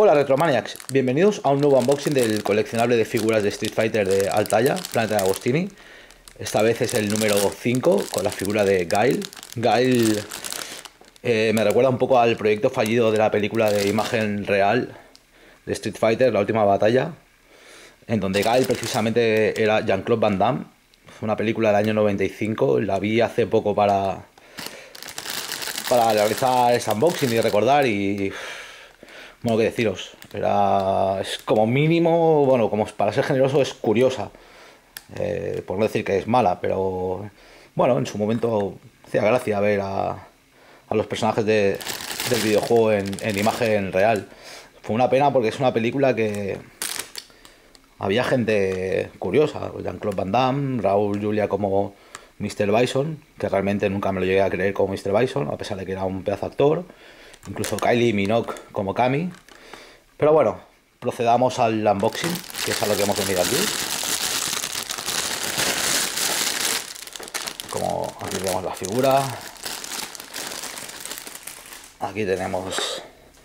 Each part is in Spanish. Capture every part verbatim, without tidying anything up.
Hola Retromaniacs, bienvenidos a un nuevo unboxing del coleccionable de figuras de Street Fighter de Altaya, Planeta de Agostini. Esta vez es el número cinco con la figura de Guile. Guile eh, me recuerda un poco al proyecto fallido de la película de imagen real de Street Fighter, La Última Batalla, en donde Guile precisamente era Jean-Claude Van Damme. Fue una película del año noventa y cinco, la vi hace poco para, para realizar ese unboxing y recordar y... Bueno, qué deciros, era, es como mínimo, bueno, como para ser generoso es curiosa, eh, por no decir que es mala, pero bueno, en su momento hacía gracia ver a, a los personajes de, del videojuego en, en imagen real. Fue una pena porque es una película que había gente curiosa, Jean-Claude Van Damme, Raúl Julia como mister Bison, que realmente nunca me lo llegué a creer como mister Bison, a pesar de que era un pedazo actor. Incluso Kylie Minogue como Kami. Pero bueno, procedamos al unboxing, que es a lo que hemos venido aquí. Como aquí tenemos la figura. Aquí tenemos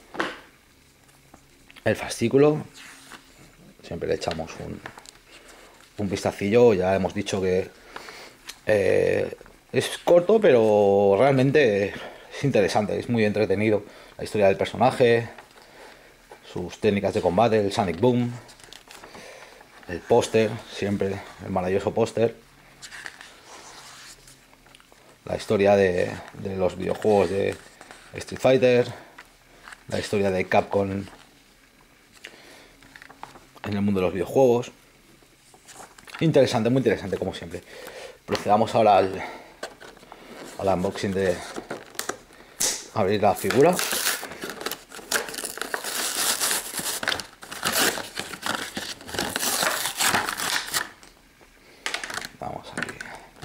el fascículo. Siempre le echamos un, un vistacillo. Ya hemos dicho que eh, es corto, pero realmente es interesante, es muy entretenido. La historia del personaje, sus técnicas de combate, el Sonic Boom, el póster, siempre el maravilloso póster, la historia de, de los videojuegos de Street Fighter, la historia de Capcom en el mundo de los videojuegos. Interesante, muy interesante como siempre. Procedamos ahora al, al unboxing de abrir la figura. Vamos aquí.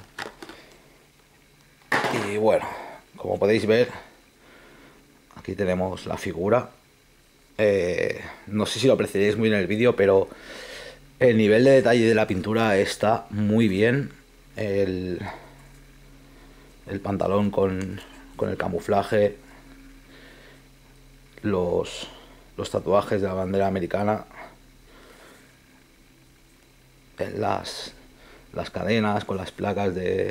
Y bueno, como podéis ver, aquí tenemos la figura. Eh, no sé si lo apreciaréis muy en el vídeo, pero el nivel de detalle de la pintura está muy bien. El, el pantalón con, con el camuflaje, los, los tatuajes de la bandera americana, las, las cadenas con las placas de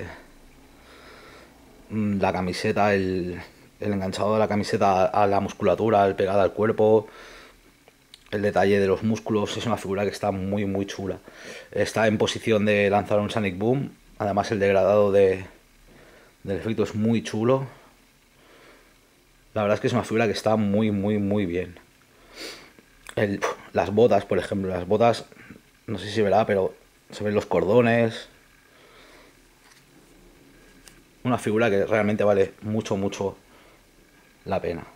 la camiseta, el, el enganchado de la camiseta a la musculatura, el pegada al cuerpo, el detalle de los músculos. Es una figura que está muy muy chula. Está en posición de lanzar un Sonic Boom. Además el degradado de, del efecto es muy chulo. La verdad es que es una figura que está muy muy muy bien. El, las botas, por ejemplo, las botas, no sé si verá, pero se ven los cordones. Una figura que realmente vale mucho mucho la pena.